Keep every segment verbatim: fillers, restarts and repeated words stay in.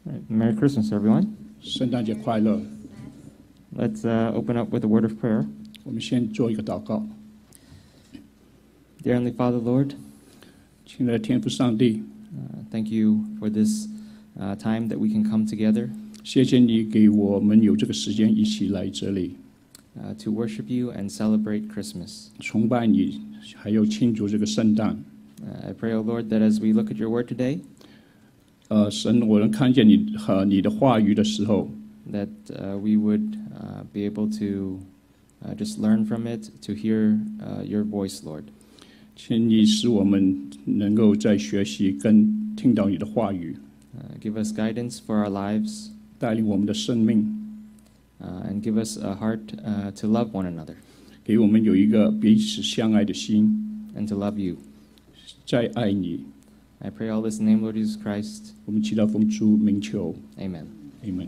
All right. Merry Christmas, everyone. 圣诞节快乐！ Let's uh, open up with a word of prayer. 我们先做一个祷告。 Dear Heavenly Father, Lord, 亲爱的天父上帝， uh, thank you for this uh, time that we can come together 谢谢你给我们有这个时间一起来这里 uh, to worship you and celebrate Christmas. 崇拜你，还有庆祝这个圣诞。 Uh, I pray, O Lord, that as we look at your word today, 呃，神，我能看见你和你的话语的时候， that uh, we would uh, be able to uh, just learn from it, to hear uh, your voice, Lord. 请你使我们能够在学习跟听到你的话语， Uh, give us guidance for our lives, 带领我们的生命， uh, and give us a heart uh, to love one another 给我们有一个彼此相爱的心， and to love you. 再爱你。 I pray all this in the name of Lord Jesus Christ. 我们祈祷奉主名求 Amen. ，Amen。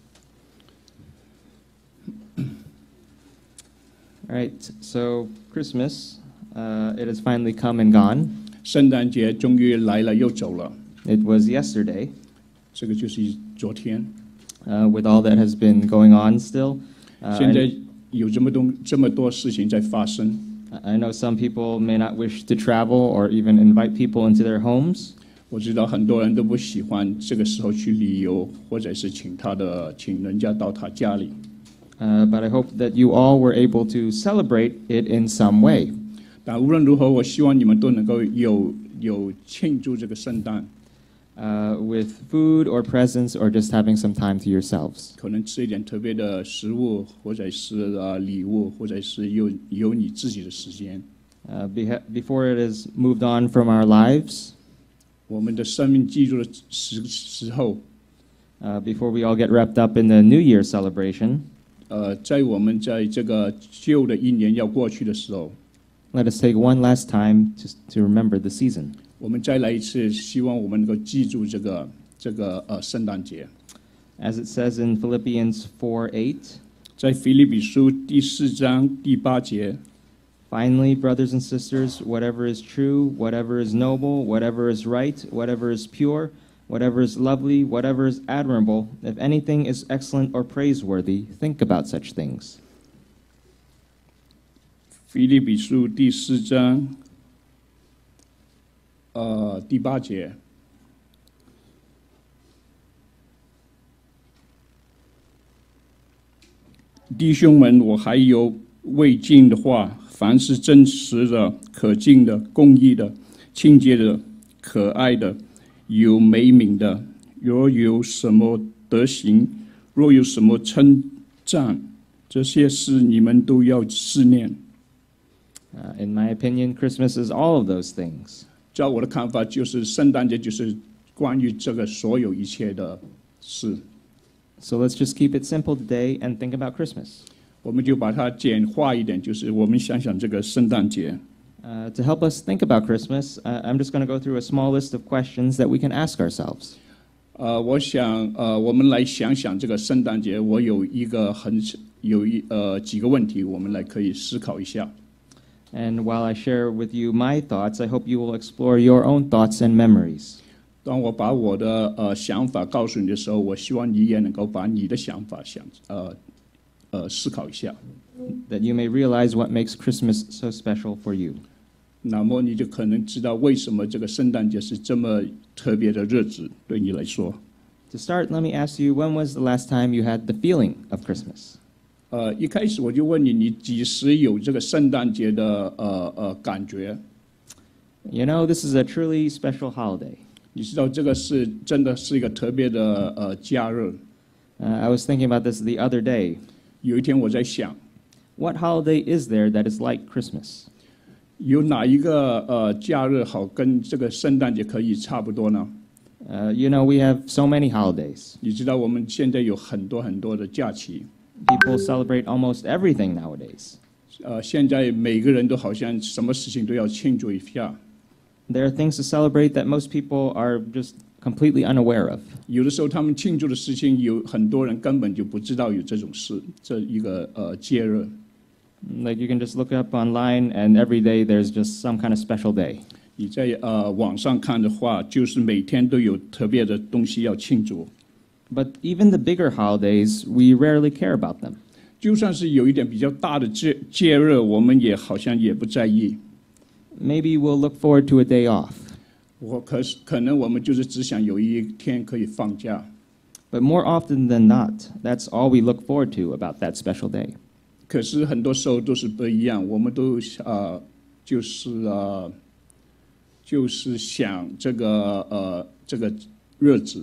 All right, so Christmas, uh, it has finally come and gone. 圣诞节终于来了又走了， It was yesterday, 这个就是昨天。 uh, with all that has been going on still. Uh, 现在 I, 有这么多这么多事情在发生， I know some people may not wish to travel or even invite people into their homes. 我知道很多人都不喜欢这个时候去旅游，或者是请他的请人家到他家里。 Uh, but I hope that you all were able to celebrate it in some way. 但无论如何，我希望你们都能够有有庆祝这个圣诞， Uh, with food or presents or just having some time to yourselves. 可能吃一点特别的食物，或者是呃礼物，或者是有有你自己的时间。 Uh, beha- before it is moved on from our lives, 我们的生命记住的时时候， uh, before we all get wrapped up in the New Year celebration, 呃，在我们在这个旧的一年要过去的时候， let us take one last time to, to remember the season. 我们再来一次，希望我们能够记住这个这个呃圣诞节。 As it says in Philippians four eight, 在腓立比书第四章第八节， finally, brothers and sisters, whatever is true, whatever is noble, whatever is right, whatever is pure, whatever is lovely, whatever is admirable, if anything is excellent or praiseworthy, think about such things. 腓立比书第四章，呃，第八节。弟兄们，我还有未尽的话，凡是真实的、可敬的、公义的、清洁的、可爱的、有美名的，若有什么德行，若有什么称赞，这些事你们都要思念。 Uh, in my opinion, Christmas is all of those things. 照我的看法，就是圣诞节就是关于这个所有一切的事。 So let's just keep it simple today and think about Christmas. 我们就把它简化一点，就是我们想想这个圣诞节。 Uh, to help us think about Christmas, uh, I'm just going to go through a small list of questions that we can ask ourselves. 呃，我想，呃，我们来想想这个圣诞节，我有一个很有一呃几个问题，我们来可以思考一下。 And while I share with you my thoughts, I hope you will explore your own thoughts and memories. 当我把我的呃想法告诉你的时候，我希望你也能够把你的想法想呃呃思考一下。 That you may realize what makes Christmas so special for you. 那么你就可能知道为什么这个圣诞节是这么特别的日子对你来说。 To start, let me ask you, when was the last time you had the feeling of Christmas? 呃，一开始我就问你，你几时有这个圣诞节的呃呃感觉？ You know, this is a truly special holiday. 你知道这个是真的是一个特别的呃假日。 Uh, I was thinking about this the other day. 有一天我在想， What holiday is there that is like Christmas? 有哪一个呃假日好跟这个圣诞节可以差不多呢？ Uh, you know, we have so many holidays. 你知道我们现在有很多很多的假期， People celebrate almost everything nowadays. 呃，现在每个人都好像什么事情都要庆祝一下。 There are things to celebrate that most people are just completely unaware of. 有的时候他们庆祝的事情，有很多人根本就不知道有这种事，这一个呃节日。 Like you can just look up online and every day there's just some kind of special day. 你在呃网上看的话，就是每天都有特别的东西要庆祝。 But even the bigger holidays, we rarely care about them. 就算是有一点比较大的节节日，我们也好像也不在意。 Maybe we'll look forward to a day off. 我可是可能我们就是只想有一天可以放假。 But more often than not, that's all we look forward to about that special day. 可是很多时候都是不一样，我们都呃就是呃就是想这个呃这个日子。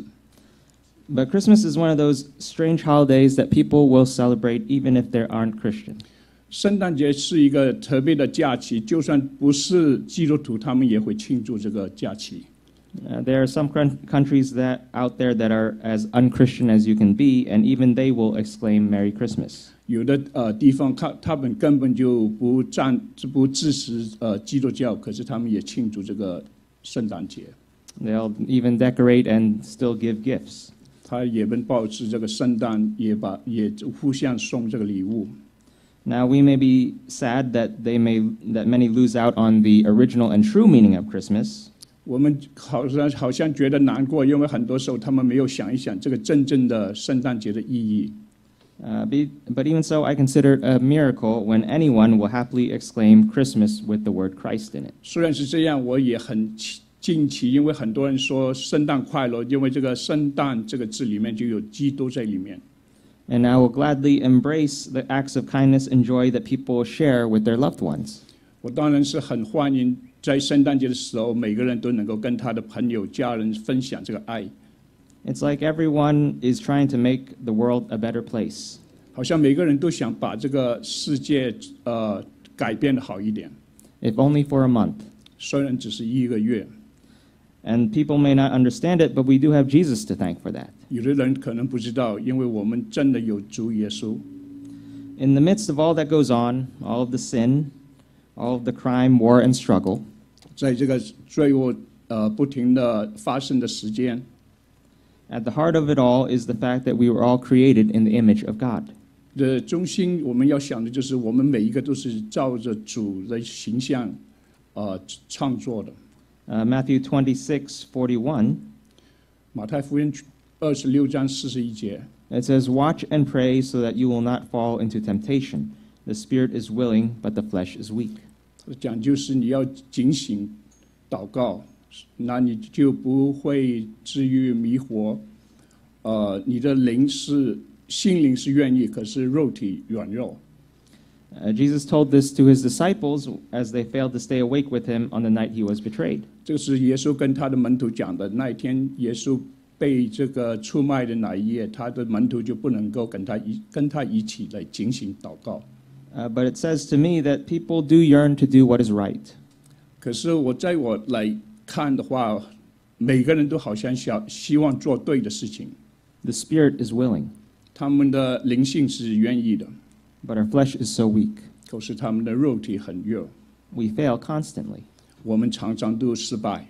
But Christmas is one of those strange holidays that people will celebrate even if they aren't Christian. 圣诞节是一个特别的假期，就算不是基督徒，他们也会庆祝这个假期。 Uh, there are some countries that out there that are as unchristian as you can be, and even they will exclaim Merry Christmas. 有的呃地方，他他们根本就不赞不支持呃基督教，可是他们也庆祝这个圣诞节。 They'll even decorate and still give gifts. 他也们保持这个圣诞，也把也互相送这个礼物。 Now we may be sad that they may that many lose out on the original and true meaning of Christmas. 我们好像好像觉得难过，因为很多时候他们没有想一想这个真正的圣诞节的意义。 Uh, be, but even so, I consider it a miracle when anyone will happily exclaim Christmas with the word Christ in it. 虽然是这样，我也很惊奇，因为很多人说圣诞快乐，因为这个圣诞这个字里面就有基督在里面。 And I will gladly embrace the acts of kindness and joy that people share with their loved ones. 我当然是很欢迎在圣诞节的时候，每个人都能够跟他的朋友、家人分享这个爱。 It's like everyone is trying to make the world a better place. 好像每个人都想把这个世界呃改变得好一点。 If only for a month. 虽然只是一个月。 And people may not understand it, but we do have Jesus to thank for that. 有的人可能不知道，因为我们真的有主耶稣。 In the midst of all that goes on, all of the sin, all of the crime, war, and struggle, 在这个罪恶呃不停的发生的时间 at the heart of it all is the fact that we were all created in the image of God. 的中心，我们要想的就是我们每一个都是照着主的形象呃创作的。 Uh, Matthew twenty-six forty-one. 马太福音二十六章四十一节。 It says, "Watch and pray so that you will not fall into temptation. The spirit is willing, but the flesh is weak." 讲就是你要警醒祷告，那你就不会至于迷惑。呃，你的灵是心灵是愿意，可是肉体软弱。 Uh, Jesus told this to his disciples as they failed to stay awake with him on the night he was betrayed. 这个是耶稣跟他的门徒讲的。那一天，耶稣被这个出卖的那一夜，他的门徒就不能够跟他一跟他一起来警醒祷告。 Uh, but it says to me that people do yearn to do what is right. 可是我在我来看的话，每个人都好像想希望做对的事情。 The spirit is willing, 他们的灵性是愿意的， but our flesh is so weak. 可是他们的肉体很弱。 We fail constantly. 我们常常都失败。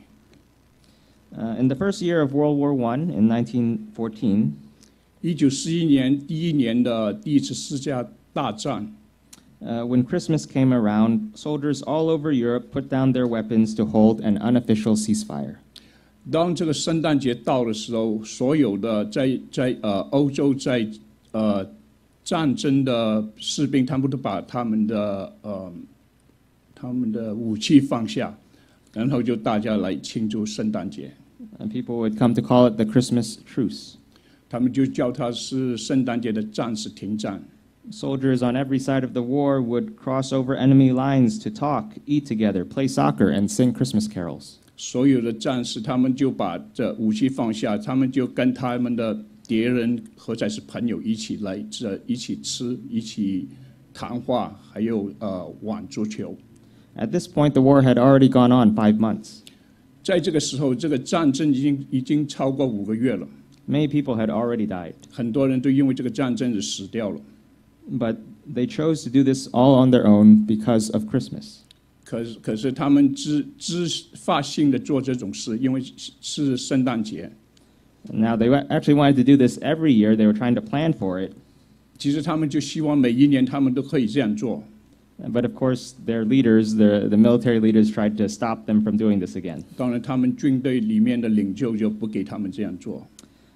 Uh, in the first year of World War One, in nineteen fourteen, 一九四一年第一年的第一次世界大战。 Uh, when Christmas came around, soldiers all over Europe put down their weapons to hold an unofficial ceasefire. 当这个圣诞节到的时候，所有的在在呃欧洲在呃战争的士兵，他们都把他们的呃他们的武器放下，然后就大家来庆祝圣诞节。 And people would come to call it the Christmas truce. 他们就叫它是圣诞节的战时停战。 Soldiers on every side of the war would cross over enemy lines to talk, eat together, play soccer, and sing Christmas carols. 所有的战士，他们就把这武器放下，他们就跟他们的敌人或者是朋友一起来，这一起吃，一起谈话，还有呃玩足球。 At this point, the war had already gone on five months. 在这个时候，这个战争已经已经超过五个月了。 Many people had already died. 很多人都因为这个战争而死掉了。 But they chose to do this all on their own because of Christmas. 可是，可是他们自自发性的做这种事，因为是圣诞节。 Now they actually wanted to do this every year. They were trying to plan for it. 其实他们就希望每一年他们都可以这样做。 But of course, their leaders, the the military leaders, tried to stop them from doing this again. 当然，他们军队里面的领袖就不给他们这样做。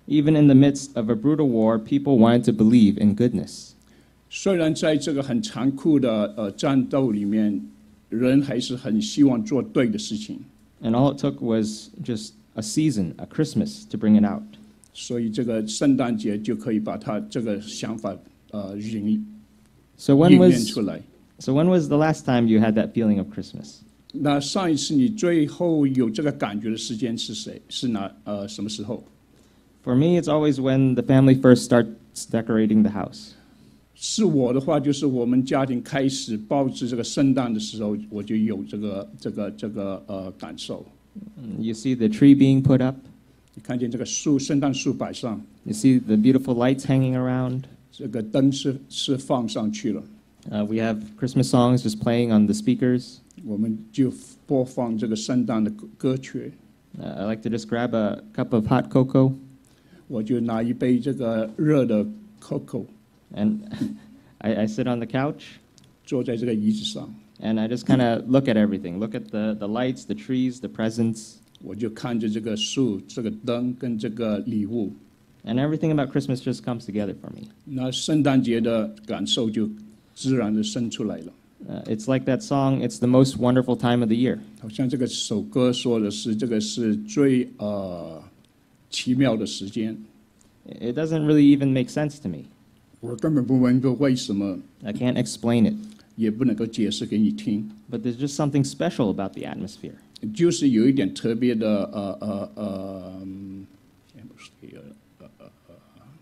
Even in the midst of a brutal war, people wanted to believe in goodness. 虽然在这个很残酷的呃战斗里面，人还是很希望做对的事情。 And all it took was just a season, a Christmas, to bring it out. 所以这个圣诞节就可以把他这个想法呃引 So when 应验 was 出来。 so when was the last time you had that feeling of Christmas? 那上一次你最后有这个感觉的时间是谁？是哪呃什么时候？ For me, it's always when the family first starts decorating the house. 是我的话，就是我们家庭开始布置这个圣诞的时候，我就有这个这个这个呃感受。 You see the tree being put up. 你看见这个树，圣诞树摆上， You see the beautiful lights hanging around. 这个灯是是放上去了， Uh, we have Christmas songs just playing on the speakers. 我们就播放这个圣诞的歌歌曲。 Uh, I like to just grab a cup of hot cocoa 我就拿一杯这个热的 cocoa， and I, I sit on the couch 坐在这个椅子上， and I just kind of look at everything. Look at the, the lights, the trees, the presents, 我就看着这个树、这个灯跟这个礼物。 and everything about Christmas just comes together for me. 那圣诞节的感受就自然的生出来了。 Uh, it's like that song, it's the most wonderful time of the year. 好像这个首歌说的是，这个是最呃奇妙的时间。 It doesn't really even make sense to me. 我根本不明白为什么， I can't explain it, 也不能够解释给你听。 but there's just something special about the atmosphere. 就是有一点特别的呃呃呃嗯呃呃呃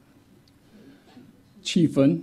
气氛。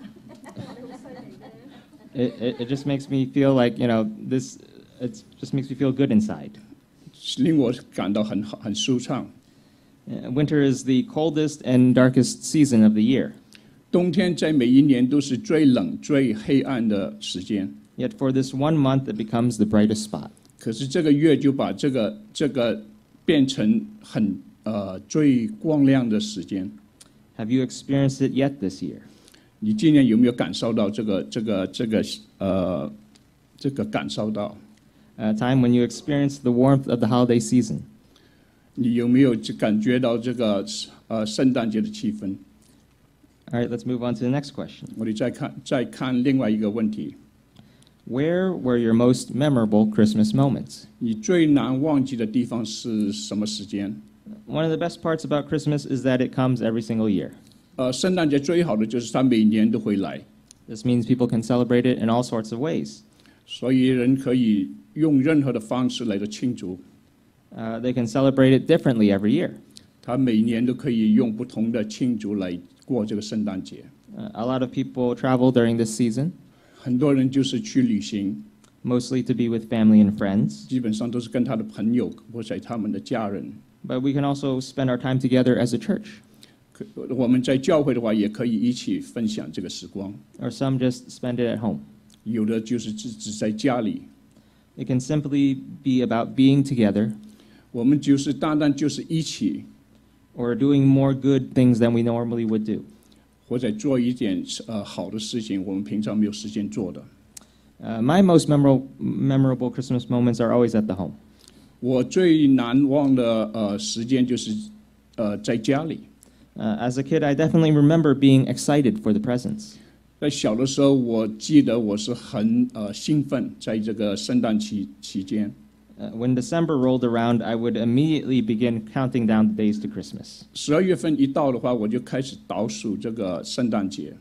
It, it, it just makes me feel like, you know, this, it just makes me feel good inside. 令我感到很好很舒畅。 Uh, Winter is the coldest and darkest season of the year. 冬天在每一年都是最冷、最黑暗的时间， Yet for this one month, it becomes the brightest spot. 可是这个月就把这个这个变成很呃最光亮的时间。 Have you experienced it yet this year? 你今年有没有感受到这个这个这个呃这个感受到？ A time when you experience the warmth of the holiday season. 你有没有感觉到这个呃圣诞节的气氛？ All right, let's move on to the next question. 我哋再看再看另外一个问题， Where were your most memorable Christmas moments? 你最难忘记的地方是什么时间？ One of the best parts about Christmas is that it comes every single year. 呃，圣诞节最好的就是它每年都会来， This means people can celebrate it in all sorts of ways. 所以人可以用任何的方式来的庆祝。 Uh, they can celebrate it differently every year. 他每年都可以用不同的庆祝来过这个圣诞节。 Uh, a lot of people travel during this season, 很多人就是去旅行， mostly to be with family and friends. 基本上都是跟他的朋友或者他们的家人。 But we can also spend our time together as a church, 可我们在教会的话，也可以一起分享这个时光。 or some just spend it at home. 有的就是只只在家里， It can simply be about being together 我们就是单单就是一起， or doing more good things than we normally would do. 或者做一点呃好的事情，我们平常没有时间做的。 Uh, my most memorable, memorable Christmas moments are always at the home. 我最难忘的呃时间就是呃在家里。 Uh, as a kid, I definitely remember being excited for the presents. 在小的时候，我记得我是很呃兴奋，在这个圣诞期期间。 Uh, when December rolled around, I would immediately begin counting down the days to Christmas. 十二月份一到的话，我就开始倒数这个圣诞节。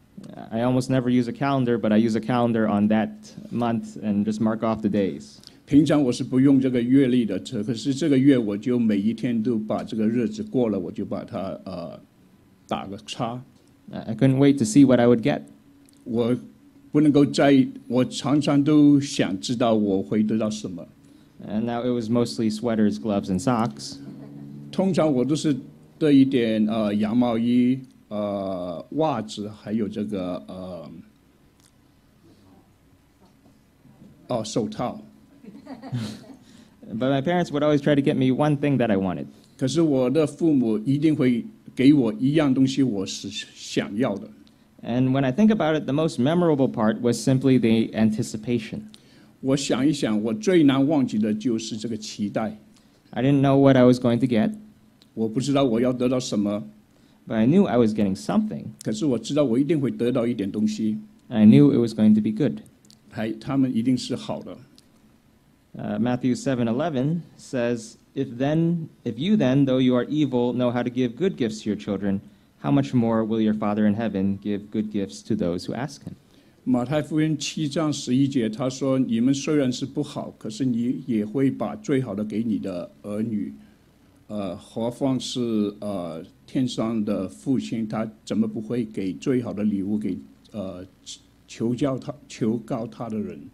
I almost never use a calendar, but I use a calendar on that month and just mark off the days. 平常我是不用这个月历的，这可是这个月我就每一天都把这个日子过了，我就把它呃打个叉。 Uh, I couldn't wait to see what I would get. 我不能够在，我常常都想知道我会得到什么。 And now it was mostly sweaters, gloves, and socks. 通常我都是得一点呃羊毛衣、呃袜子，还有这个呃哦手套。 But my parents would always try to get me one thing that I wanted. 可是我的父母一定会给我一样东西，我是想要的。 And when I think about it, the most memorable part was simply the anticipation. 我想一想，我最难忘记的就是这个期待。 I didn't know what I was going to get. 我不知道我要得到什么， but I knew I was getting something. 可是我知道我一定会得到一点东西， And I knew it was going to be good. 还他们一定是好的。 Uh, Matthew seven eleven says, if then, if you then, though you are evil, know how to give good gifts to your children, how much more will your Father in heaven give good gifts to those who ask him? 马太福音七章十一节，他说：“你们虽然是不好，可是你也会把最好的给你的儿女。呃，何况是呃天上的父亲，他怎么不会给最好的礼物给呃求教他、求告他的人？”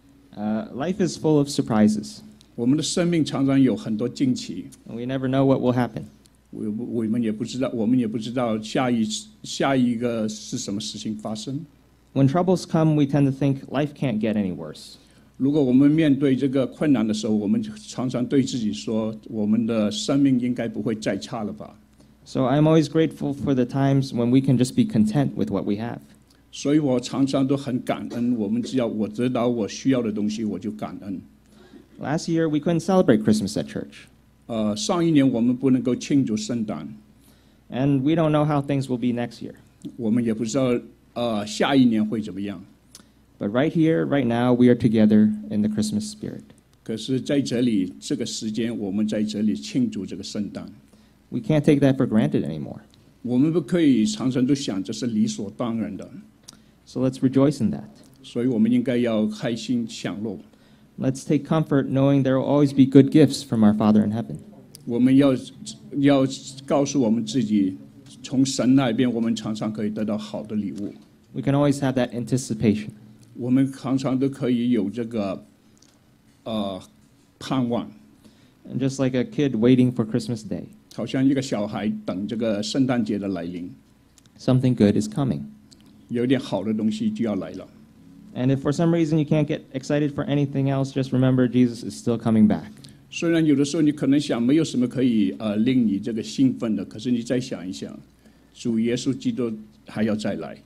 Uh, life is full of surprises. 我们的生命常常有很多惊奇， And we never know what will happen. 我我们也不知道，我们也不知道下一下一个是什么事情发生。 When troubles come, we tend to think life can't get any worse. 如果我们面对这个困难的时候，我们常常对自己说：“我们的生命应该不会再差了吧？” So I'm always grateful for the times when we can just be content with what we have. 所以我常常都很感恩。我们只要我得到我需要的东西，我就感恩。 Last year, we couldn't celebrate Christmas at church. 呃，上一年我们不能够庆祝圣诞， And we don't know how things will be next year. 我们也不知道呃下一年会怎么样。 But right here, right now, we are together in the Christmas spirit. 可是在这里这个时间，我们在这里庆祝这个圣诞， We can't take that for granted anymore. 我们不可以常常都想这是理所当然的， So let's rejoice in that. 所以我们应该要开心享乐。 Let's take comfort knowing there will always be good gifts from our Father in heaven. 我们要要告诉我们自己，从神那边，我们常常可以得到好的礼物。 We can always have that anticipation. 我们常常都可以有这个呃盼望， And just like a kid waiting for Christmas Day, 好像一个小孩等这个圣诞节的来临， something good is coming. 有点好的东西就要来了。 And if for some reason you can't get excited for anything else, just remember Jesus is still coming back. 虽然有的时候你可能想没有什么可以呃令你这个兴奋的，可是你再想一想，主耶稣基督还要再来。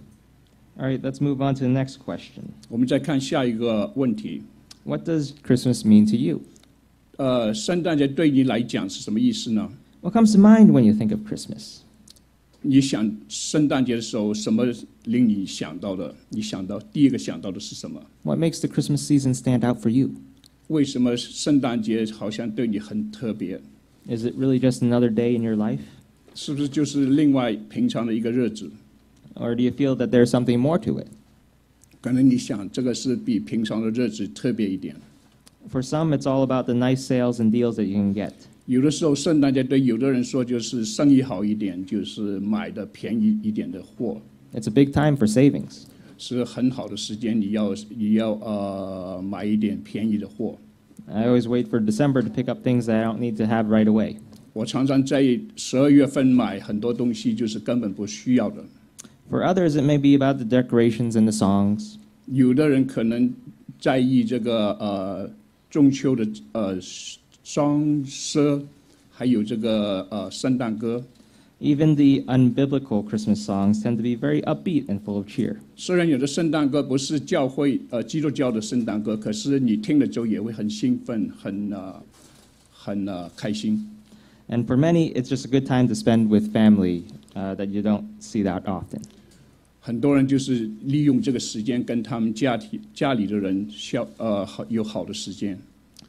All right, let's move on to the next question. 我们再看下一个问题， What does Christmas mean to you? 呃，圣诞节对你来讲是什么意思呢？ What comes to mind when you think of Christmas? 你想圣诞节的时候，什么令你想到的？你想到第一个想到的是什么？ What makes the Christmas season stand out for you? 为什么圣诞节好像对你很特别？ Is it really just another day in your life? 是不是就是另外平常的一个日子？ Or do you feel that there's something more to it? 可能你想这个是比平常的日子特别一点。 For some, it's all about the nice sales and deals that you can get. 有的时候圣诞节对有的人说就是生意好一点，就是买的便宜一点的货， It's a big time for savings. 是很好的时间。你要你要呃买一点便宜的货。 I always wait for December to pick up things that I don't need to have right away. 我常常在十二月份买很多东西，就是根本不需要的。 For others, it may be about the decorations and the songs. 有的人可能在意这个呃中秋的呃装饰，还有这个呃圣诞歌。 Even the unbiblical Christmas songs tend to be very upbeat and full of cheer. 虽然有的圣诞歌不是教会呃基督教的圣诞歌，可是你听了之后也会很兴奋，很呃很呃开心。 And for many, it's just a good time to spend with family uh, that you don't see that often. 很多人就是利用这个时间跟他们家庭家里的人消呃好有好的时间。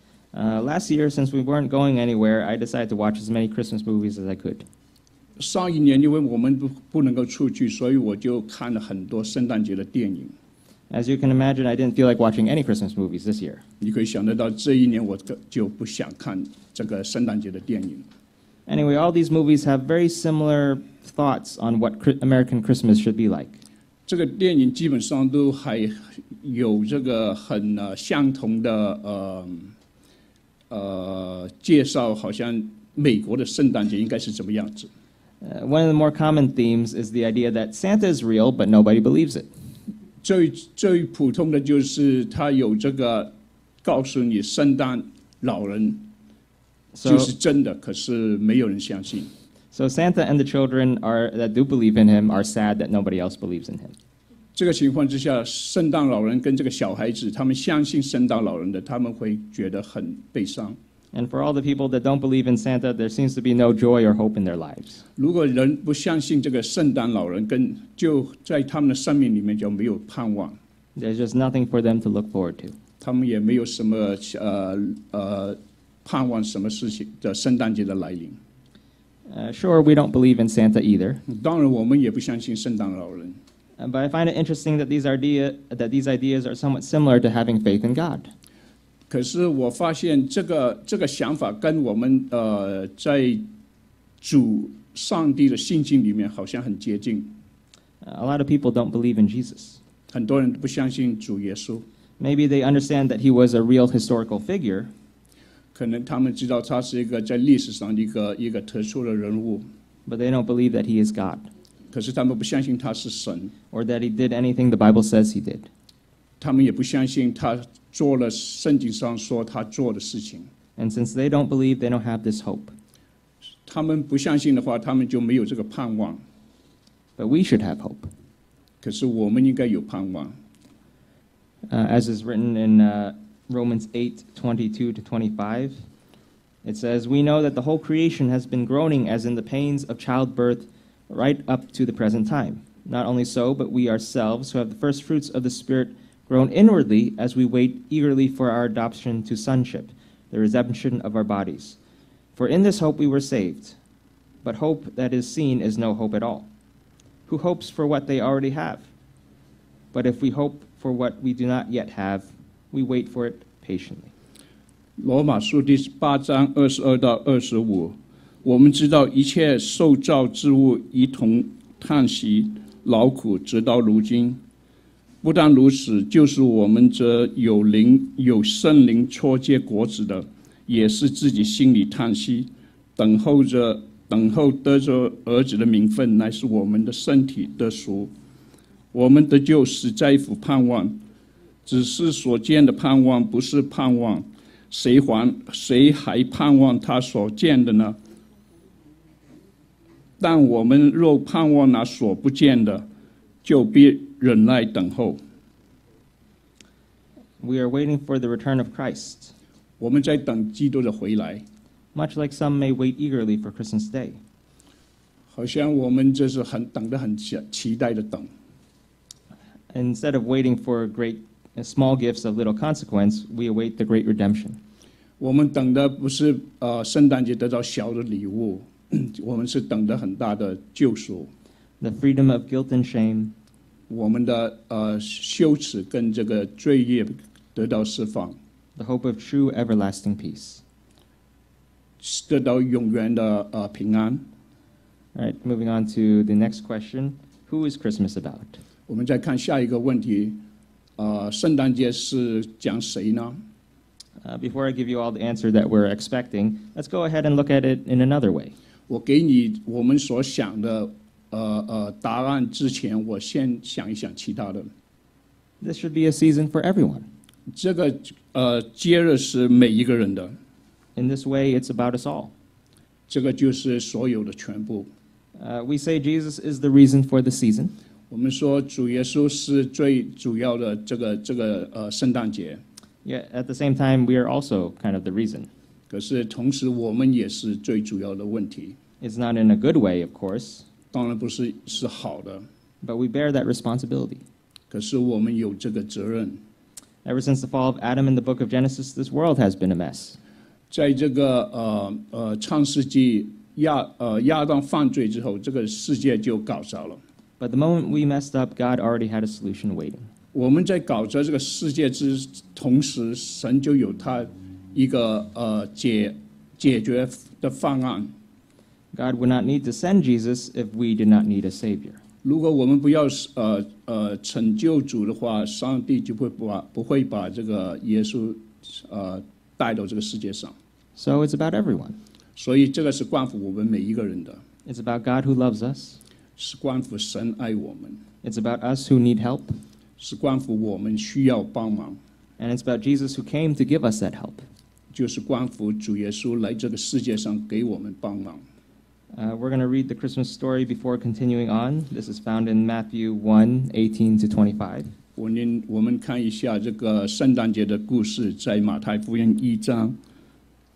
Uh, last year, since we weren't going anywhere, I decided to watch as many Christmas movies as I could. 上一年因为我们不不能够出去，所以我就看了很多圣诞节的电影。 As you can imagine, I didn't feel like watching any Christmas movies this year. 你可以想得到，这一年我就不想看这个圣诞节的电影。 Anyway, all these movies have very similar thoughts on what Chri- American Christmas should be like. 这个电影基本上都还有这个很呃相同的呃呃介绍，好像美国的圣诞节应该是怎么样子。 Uh, one of the more common themes is the idea that Santa is real, but nobody believes it. 最最普通的就是他有这个告诉你，圣诞老人 So, 就是真的，可是没有人相信。 so Santa and the children are, that do believe in him are sad that nobody else believes in him. 这个情况之下，圣诞老人跟这个小孩子，他们相信圣诞老人的，他们会觉得很悲伤。 And for all the people that don't believe in Santa, there seems to be no joy or hope in their lives. 如果人不相信这个圣诞老人，跟就在他们的生命里面就没有盼望， There's just nothing for them to look forward to. 他们也没有什么呃呃盼望什么事情的圣诞节的来临。 Uh, sure, we don't believe in Santa either. 当然，我们也不相信圣诞老人。 Uh, but I find it interesting that these, idea, that these ideas are somewhat similar to having faith in God. 可是我发现这个这个想法跟我们呃在主上帝的信心里面好像很接近。 Uh, a lot of people don't believe in Jesus. 很多人不相信主耶稣， Maybe they understand that he was a real historical figure, 可能他们知道他是一个在历史上的一个一个特殊的人物， but they don't believe that he is God, 可是他们不相信他是神， or that he did anything the Bible says he did. 他们也不相信他做了圣经上说他做的事情。 And since they don't believe, they don't have this hope. 他们不相信的话，他们就没有这个盼望。 But we should have hope. 可是我们应该有盼望。 Uh, as is written in uh, Romans eight, twenty-two to twenty-five, it says, "We know that the whole creation has been groaning as in the pains of childbirth right up to the present time. Not only so, but we ourselves, who have the first fruits of the Spirit, groan inwardly as we wait eagerly for our adoption to sonship, the redemption of our bodies. For in this hope we were saved. But hope that is seen is no hope at all. Who hopes for what they already have? But if we hope for what we do not yet have, we wait for it patiently." 罗马书第八章二十二到二十五，我们知道一切受造之物一同叹息劳苦，直到如今。不但如此，就是我们这有灵有圣灵初结果子的，也是自己心里叹息，等候着等候得着儿子的名分，乃是我们的身体得赎。我们得救是在乎盼望，只是所见的盼望不是盼望，谁还谁还盼望他所见的呢？但我们若盼望那所不见的，就必忍耐等候。 We are waiting for the return of Christ, 我们在等基督的回来， much like some may wait eagerly for Christmas Day. 好像我们这是很等得很期期待的等。 Instead of waiting for great uh, small gifts of little consequence, we await the great redemption. 我们等的不是呃圣诞节得到小的礼物，我们是等的很大的救赎。 The freedom of guilt and shame, 我们的呃羞耻跟这个罪孽得到释放， the hope of true everlasting peace. 得到永远的呃平安。 All right, moving on to the next question. Who is Christmas about? 我们再看下一个问题，呃，圣诞节是讲谁呢？ Uh, before I give you all the answer that we're expecting, let's go ahead and look at it in another way. 我给你我们所想的呃呃答案之前，我先想一想其他的。 This should be a season for everyone. 这个呃节日是每一个人的， In this way, it's about us all. 这个就是所有的全部。 Uh, we say Jesus is the reason for the season. 我们说主耶稣是最主要的这个这个呃圣诞节， Yet at the same time, we are also kind of the reason. 可是同时我们也是最主要的问题。 It's not in a good way, of course, 当然不是是好的， but we bear that responsibility. 可是我们有这个责任。 Ever since the fall of Adam in the book of Genesis, this world has been a mess. 在这个呃呃创世纪亚呃亚当犯罪之后，这个世界就搞糟了。 But the moment we messed up, God already had a solution waiting. 我们在搞糟这个世界之同时，神就有他一个呃解解决的方案。 God would not need to send Jesus if we did not need a Savior. 如果我们不要呃呃拯救主的话，上帝就不会把不会把这个耶稣呃带到这个世界上。 So it's about everyone. 所以这个是关乎我们每一个人的， It's about God who loves us. 是关乎神爱我们， It's about us who need help. 是关乎我们需要帮忙， And it's about Jesus who came to give us that help. 就是关乎主耶稣来这个世界上给我们帮忙。 Uh, we're going to read the Christmas story before continuing on. This is found in Matthew one, eighteen to twenty-five. 我们我们看一下这个圣诞节的故事，在马太福音一章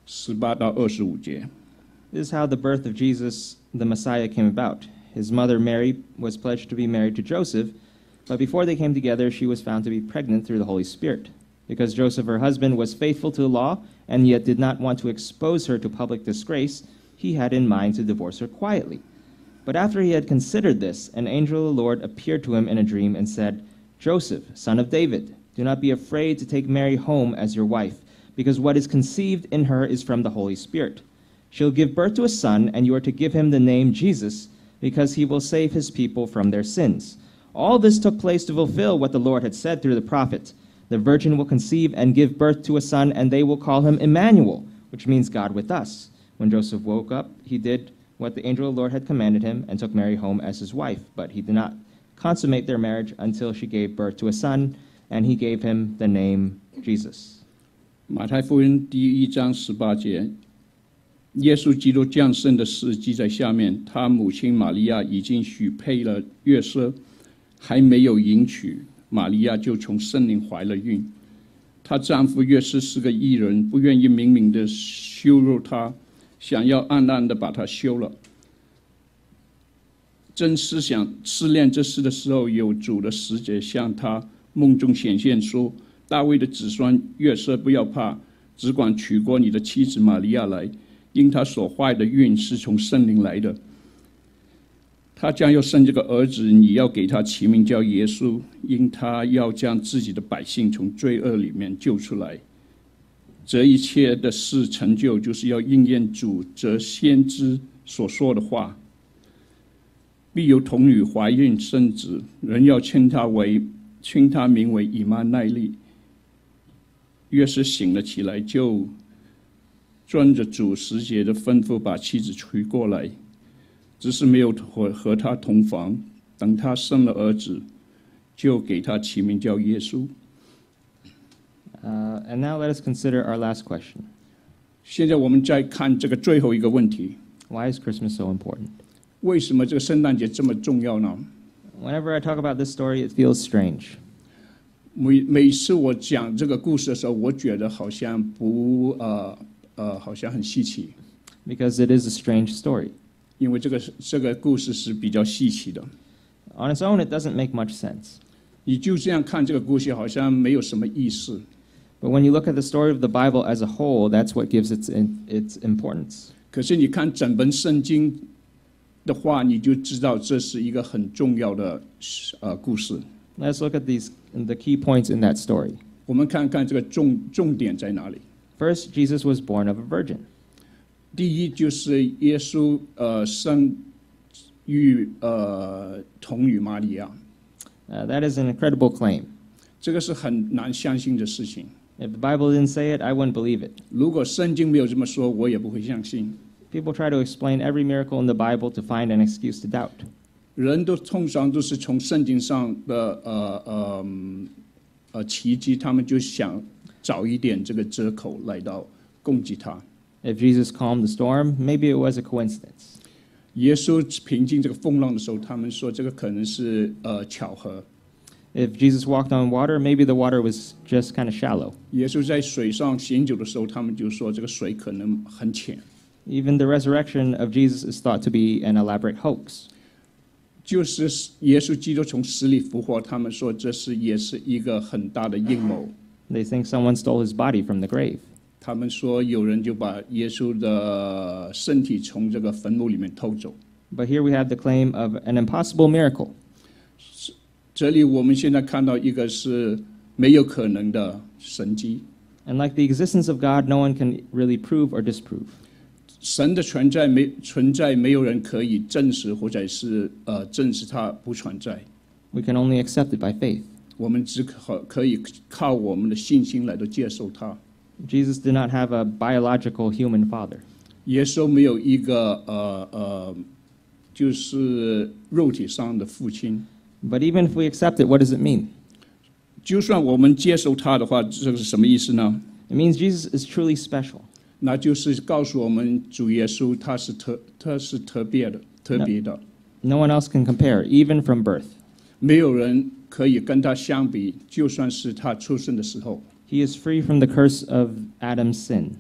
十八到二十五节。 This is how the birth of Jesus, the Messiah, came about. His mother Mary was pledged to be married to Joseph, but before they came together, she was found to be pregnant through the Holy Spirit. Because Joseph, her husband, was faithful to the law and yet did not want to expose her to public disgrace, he had in mind to divorce her quietly. But after he had considered this, an angel of the Lord appeared to him in a dream and said, Joseph, son of David, do not be afraid to take Mary home as your wife, because what is conceived in her is from the Holy Spirit. She'll give birth to a son, and you are to give him the name Jesus, because he will save his people from their sins. All this took place to fulfill what the Lord had said through the prophet. The virgin will conceive and give birth to a son, and they will call him Emmanuel, which means God with us. When Joseph woke up, he did what the angel of the Lord had commanded him and took Mary home as his wife. But he did not consummate their marriage until she gave birth to a son, and he gave him the name Jesus. 马太福音第一章十八节，耶稣基督降生的事记在下面。他母亲玛利亚已经许配了约瑟，还没有迎娶，玛利亚就从圣灵怀了孕。她丈夫约瑟是个义人，不愿意明明的羞辱她，想要暗暗的把她休了。正思想思念这事的时候，有主的使者向他梦中显现说：“大卫的子孙约瑟，不要怕，只管娶过你的妻子玛利亚来，因她所怀的孕是从圣灵来的。他将要生这个儿子，你要给他起名叫耶稣，因他要将自己的百姓从罪恶里面救出来。这一切的事成就，就是要应验主这先知所说的话。必有童女怀孕生子，人要称他为称他名为以马内利。约瑟醒了起来，就遵着主使者的吩咐，把妻子娶过来。只是没有和和他同房，等他生了儿子，就给他起名叫耶稣。 Uh, and now let us consider our last question. 现在我们再看这个最后一个问题： Why is Christmas so important? 为什么这个圣诞节这么重要呢？ Whenever I talk about this story, it feels strange. 每每次我讲这个故事的时候，我觉得好像不呃呃，好像很稀奇， Because it is a strange story. 因为这个这个故事是比较稀奇的。 On its own, it doesn't make much sense. 你就这样看这个故事，好像没有什么意思。 But when you look at the story of the Bible as a whole, that's what gives its its importance. 可是你看整本圣经的话，你就知道这是一个很重要的呃故事。 Let's look at these the key points in that story. 我们看看这个重重点在哪里。 First, Jesus was born of a virgin. 第一就是耶稣呃生于呃童女玛利亚， Uh, that is an incredible claim. 这个是很难相信的事情。 If the Bible didn't say it, I wouldn't believe it. 如果圣经没有这么说，我也不会相信。 People try to explain every miracle in the Bible to find an excuse to doubt. 人都通常都是从圣经上的呃呃呃奇迹，他们就想找一点这个折口来到攻击他。 If Jesus calmed the storm, maybe it was a coincidence. 耶稣平静这个风浪的时候，他们说这个可能是呃巧合。 If Jesus walked on water, maybe the water was just kind of shallow. 耶稣在水上行走的时候，他们就说这个水可能很浅。 Even the resurrection of Jesus is thought to be an elaborate hoax. 就是耶稣基督从死里复活，他们说这是也是一个很大的阴谋。 They think someone stole his body from the grave. 他们说有人就把耶稣的身体从这个坟墓里面偷走。 But here we have the claim of an impossible miracle. 这里我们现在看到一个是没有可能的神迹。 And like the existence of God, no one can really prove or disprove. 神的存在没存在，没有人可以证实或者是呃证实它不存在。 We can only accept it by faith. 我们只可可以靠我们的信心来到接受它。 Jesus did not have a biological human father. 耶稣没有一个呃呃，就是肉体上的父亲。 But even if we accept it, what does it mean? 就算我们接受他的话，这个是什么意思呢？ It means Jesus is truly special. 那就是告诉我们，主耶稣他是特他是特别的，特别的。 No one else can compare, even from birth. 没有人可以跟他相比，就算是他出生的时候。 He is free from the curse of Adam's sin.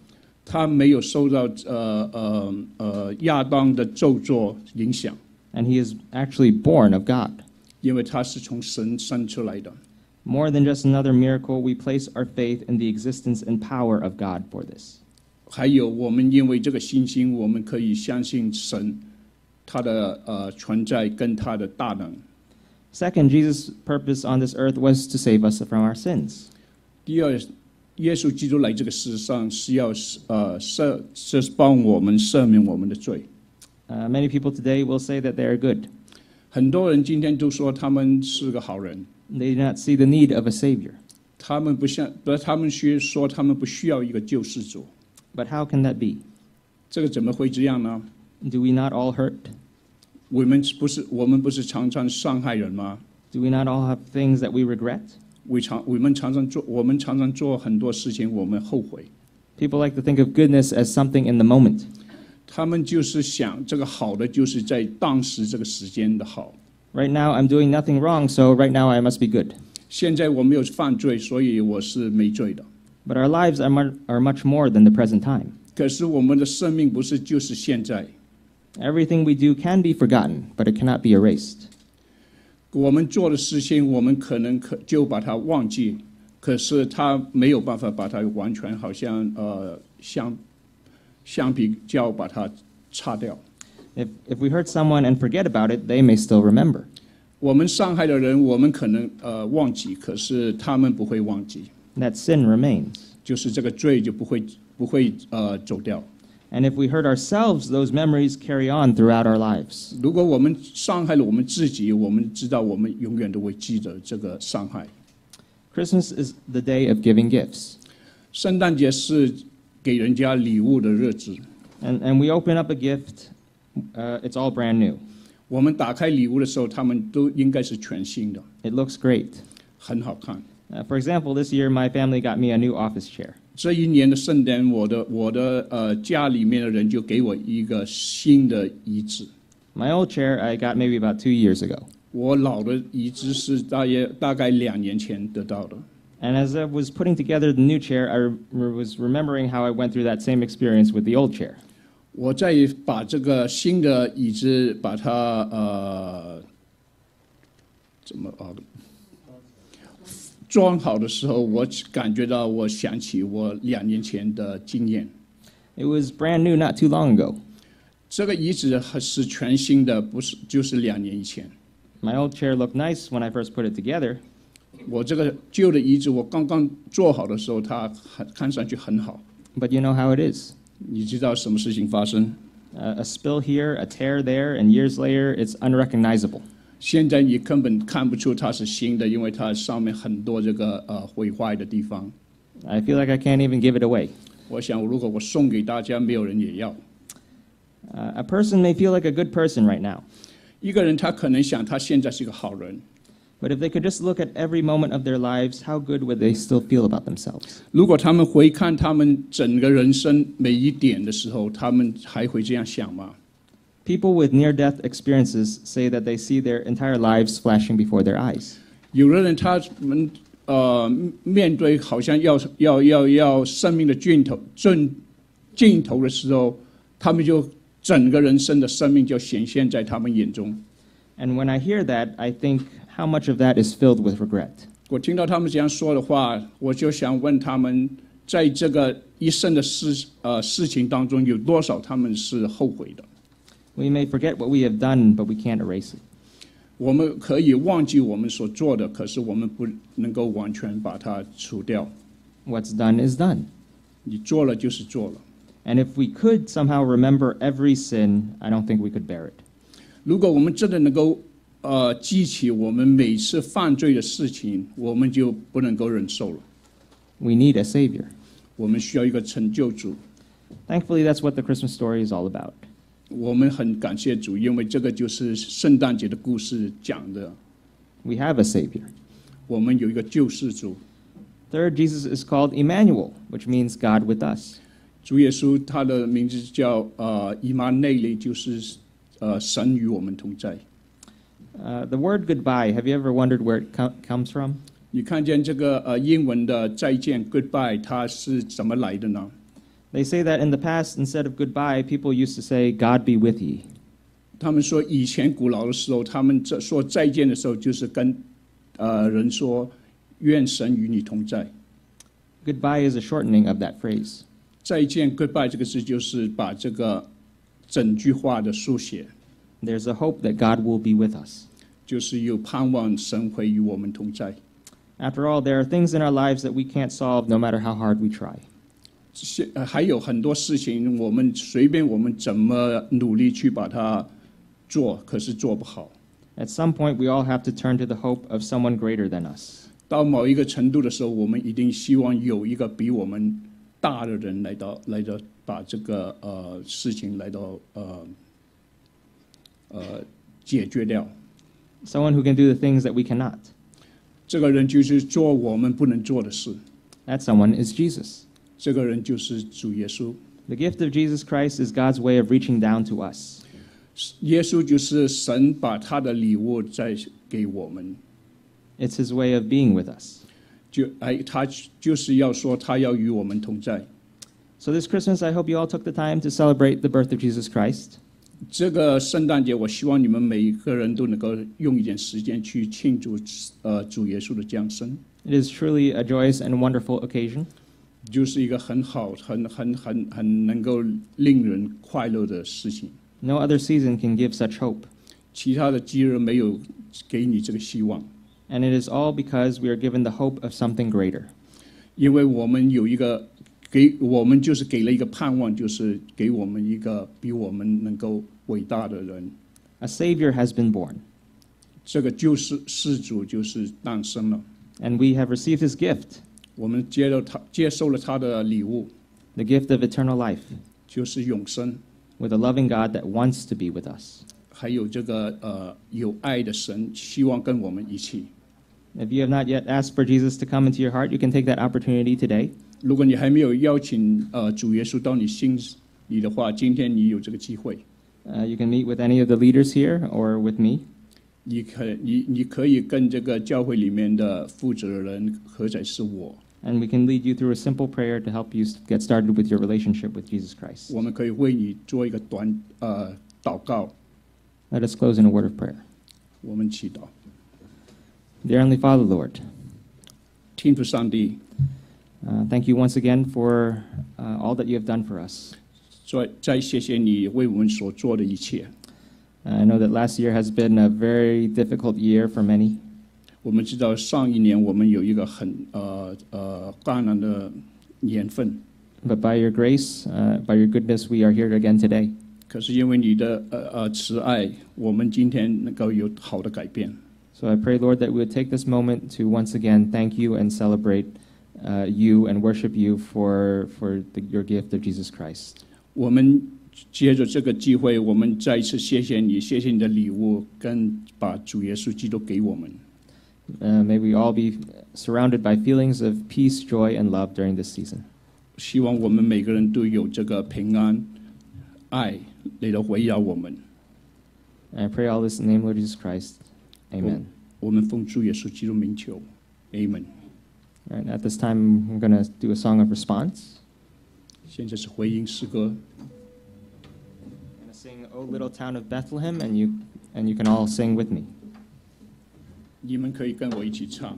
他没有受到呃呃呃亚当的咒詛影响， and he is actually born of God. 因为他是从神生出来的。 More than just another miracle, we place our faith in the existence and power of God for this. 还有，我们因为这个信心，我们可以相信神他的呃存在跟他的大能。 Second, Jesus' purpose on this earth was to save us from our sins. 第二，耶稣基督来这个世上是要呃赦，是帮我们赦免我们的罪。 Uh, many people today will say that they are good. 很多人今天都说他们是个好人， They do not see the need of a Savior. 他们不像，不，他们需说他们不需要一个救世主。 But how can that be? 这个怎么会这样呢？ Do we not all hurt? 我们不是我们不是常常伤害人吗？ Do we not all have things that we regret? 我常我们常常做我们常常做很多事情，我们后悔。 People like to think of goodness as something in the moment. 他们就是想这个好的，就是在当时这个时间的好。 Right now, I'm doing nothing wrong, so right now I must be good. 现在我没有犯罪，所以我是没罪的。 But our lives are, mu- are much more than the present time. 可是我们的生命不是就是现在。 Everything we do can be forgotten, but it cannot be erased. 我们做的事情，我们可能可就把它忘记，可是他没有办法把它完全好像呃相相比较把它擦掉。 If, if we hurt someone and forget about it, they may still remember. 我们伤害的人，我们可能呃忘记，可是他们不会忘记， That sin remains. 就是这个罪就不会不会呃走掉。 And if we hurt ourselves, those memories carry on throughout our lives. 如果我们伤害了我们自己，我们知道我们永远都会记得这个伤害。 Christmas is the day of giving gifts. 圣诞节是给人家礼物的日子， And, and we open up a gift, uh, it's all brand new. 我们打开礼物的时候，他们都应该是全新的， It looks great. 很好看。 Uh, for example, this year my family got me a new office chair. 这一年的圣诞，我的我的呃家里面的人就给我一个新的椅子。 My old chair I got maybe about two years ago. 我老的椅子是大约大概两年前得到的。 And as I was putting together the new chair, I re- was remembering how I went through that same experience with the old chair. 我再把这个新的椅子把它呃怎么啊装好的时候，我感觉到我想起我两年前的经验。 It was brand new not too long ago. 这个椅子是全新的，不是就是两年以前。 My old chair looked nice when I first put it together, 我这个旧的椅子，我刚刚做好的时候，它很看上去很好。 but you know how it is. 你知道什么事情发生？ Uh, a spill here, a tear there, and years later, it's unrecognizable. 现在你根本看不出它是新的，因为它上面很多这个呃毁坏的地方。 I feel like I can't even give it away. 我想，如果我送给大家，没有人也要。 Uh, a person may feel like a good person right now, 一个人他可能想他现在是个好人， but if they could just look at every moment of their lives, how good would they still feel about themselves? 如果他们回看他们整个人生每一点的时候，他们还会这样想吗？ People with near-death experiences say that they see their entire lives flashing before their eyes. 有的人他们呃面对好像要要要要生命的尽头尽尽头的时候，他们就整个人生的生命就显现在他们眼中。 And when I hear that, I think how much of that is filled with regret. 我听到他们这样说的话，我就想问他们，在这个一生的事呃事情当中，有多少他们是后悔的？ We may forget what we have done, but we can't erase it. 我们可以忘记我们所做的，可是我们不能够完全把它除掉。 What's done is done. 你做了就是做了。 And if we could somehow remember every sin, I don't think we could bear it. 如果我们真的能够呃记起我们每次犯罪的事情，我们就不能够忍受了。 We need a Savior. 我们需要一个成就主。 Thankfully, that's what the Christmas story is all about. 我们很感谢主，因为这个就是圣诞节的故事讲的。 We have a Savior. 我们有一个救世主。 Third, Jesus is called Emmanuel, which means God with us. 主耶稣他的名字叫呃以马内利，就是呃神与我们同在。 Uh, the word goodbye, have you ever wondered where it co- comes from? 你看见这个呃英文的再见 goodbye，它是怎么来的呢？ They say that in the past, instead of goodbye, people used to say, God be with ye. 他们说以前古老的时候，他们这说再见的时候，就是跟呃人说愿神与你同在。 Goodbye is a shortening of that phrase. 再见 goodbye 这个字就是把这个整句话的书写， There's a hope that God will be with us. 就是有盼望神会与我们同在。 After all, there are things in our lives that we can't solve no matter how hard we try. 现呃还有很多事情，我们随便我们怎么努力去把它做，可是做不好。 At some point, we all have to turn to the hope of someone greater than us. 到某一个程度的时候，我们一定希望有一个比我们大的人来到来到把这个呃事情来到呃呃解决掉。 Someone who can do the things that we cannot. 这个人就是做我们不能做的事。 That someone is Jesus. 这个人就是主耶稣。 The gift of Jesus Christ is God's way of reaching down to us. 耶稣就是神把他的礼物再给我们。 It's his way of being with us. 就哎，他就是要说他要与我们同在。 So this Christmas, I hope you all took the time to celebrate the birth of Jesus Christ. 这个圣诞节，我希望你们每一个人都能够用一点时间去庆祝呃主耶稣的降生。 It is truly a joyous and wonderful occasion. 就是一个很好、很很很很能够令人快乐的事情。 No other season can give such hope. 其他的节日没有给你这个希望， And it is all because we are given the hope of something greater. 因为我们有一个给我们就是给了一个盼望，就是给我们一个比我们能够伟大的人。 A Savior has been born, 这个就是世主就是诞生了， and we have received his gift, 我们接了他接受了他的礼物， the gift of eternal life, 就是永生， with a loving God that wants to be with us. 还有这个呃有爱的神，希望跟我们一起。 If you have not yet asked for Jesus to come into your heart, you can take that opportunity today. 如果你还没有邀请呃主耶稣到你心里的话，今天你有这个机会。 Uh, you can meet with any of the leaders here or with me. 你可你你可以跟这个教会里面的负责人，或者是我， And we can lead you through a simple prayer to help you get started with your relationship with Jesus Christ. 我们可以为你做一个短呃祷告。 Let us close in a word of prayer. 我们祈祷， Dear Heavenly Father, Lord, 天父上帝， uh, thank you once again for uh, all that you have done for us. 再再谢谢你为我们所做的一切。 Uh, I know that last year has been a very difficult year for many. 我们知道上一年我们有一个很呃呃艰难的年份， But by your grace, uh, by your goodness, we are here again today. 可是因为你的呃呃慈爱，我们今天能够有好的改变。 So I pray, Lord, that we would take this moment to once again thank you and celebrate uh, you and worship you for, for the, your gift of Jesus Christ. 我们借着这个机会，我们再一次谢谢你，谢谢你的礼物，跟把主耶稣基督给我们。 Uh, may we all be surrounded by feelings of peace, joy, and love during this season. 希望我们每个人都有这个平安、爱来到围绕我们。 And I pray all this in the name of Lord Jesus Christ. Amen. 我们奉主耶稣基督名求 ，Amen。 All right, at this time, we're going to do a song of response. 现在是回应诗歌。 I'm going to sing O Little Town of Bethlehem, and you, and you can all sing with me. 你们可以跟我一起唱。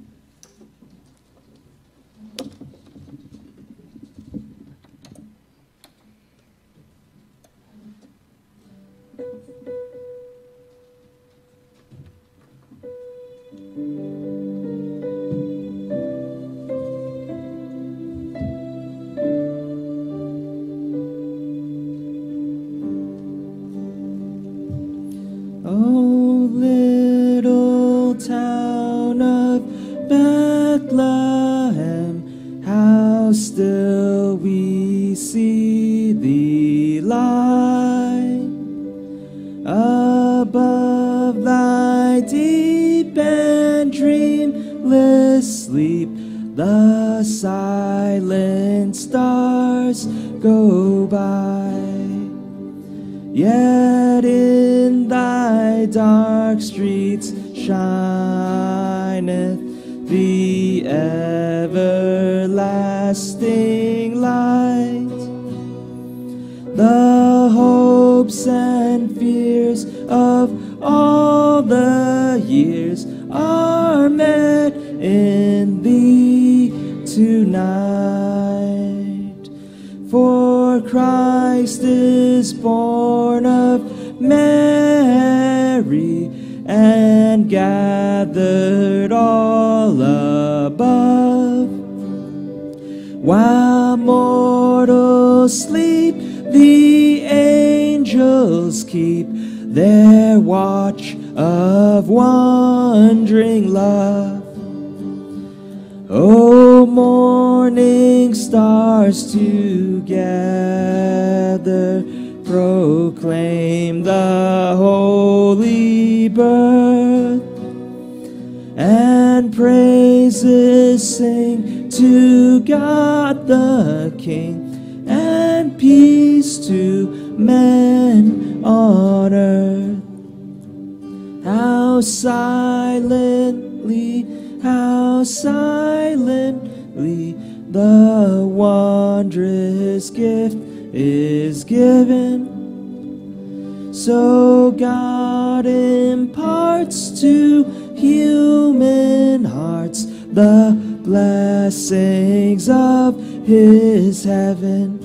O little town of Bethlehem, how still we see thee lie above thy deep and dreamless sleep. The silent stars go by, yet in thy dark streets shineth the everlasting light. hopes and fears of all the years are met in thee tonight. For Christ is born of Mary and gathered all above. While mortals sleep, the angels keep their watch of wondering love. O morning stars together proclaim the holy birth, and praises sing to God the King, and peace to men on earth. How silently, how silently the wondrous gift is given. So God imparts to human hearts the blessings of his heaven.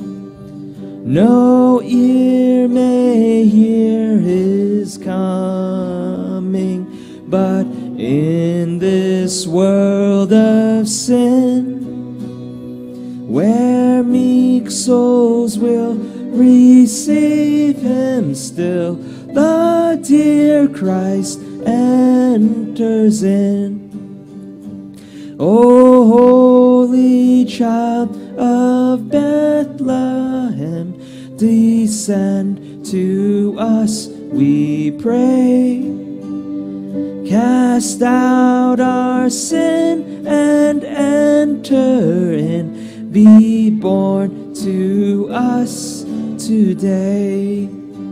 No ear may hear his coming, but in this world of sin, where meek souls will receive him still, the dear Christ enters in. O holy child of Bethlehem, descend to us, we pray. Cast out our sin and enter in. Be born to us today.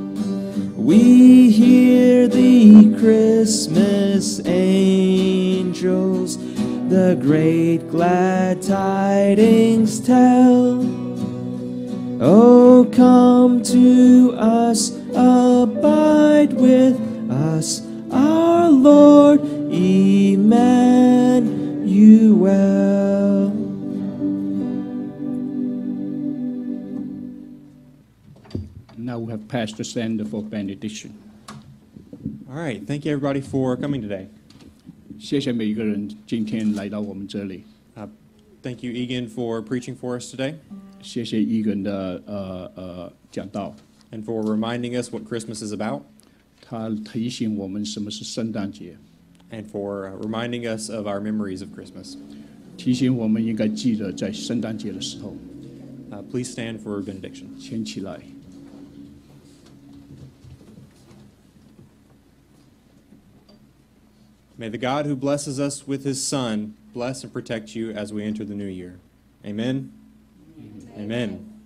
We hear the Christmas angels the great glad tidings tell. Oh, come to us, abide with us, our Lord Emmanuel. Now we have Pastor Sander for benediction. All right, thank you everybody for coming today. 谢谢每一个人今天来到我们这里。 Uh, thank you, Egan, for preaching for us today 谢谢 Egan 的呃呃讲道， and for reminding us what Christmas is about 他提醒我们什么是圣诞节， and for uh, reminding us of our memories of Christmas. 提醒我们应该记得在圣诞节的时候， Uh, please stand for benediction. 牵起来。 May the God who blesses us with his Son bless and protect you as we enter the new year. Amen. Amen. Amen.